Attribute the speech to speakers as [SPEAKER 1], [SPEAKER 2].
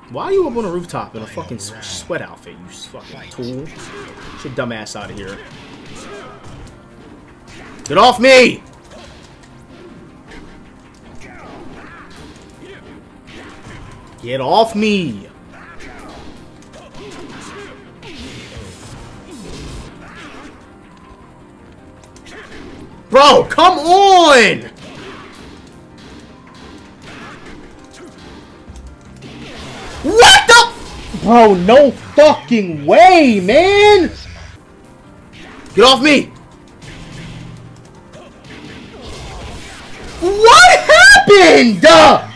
[SPEAKER 1] Why are you up on a rooftop in a fucking sweat outfit, you fucking tool? Get your dumb ass out of here. Get off me! Get off me! Bro, come on! What the? Bro, no fucking way, man! Get off me! What happened?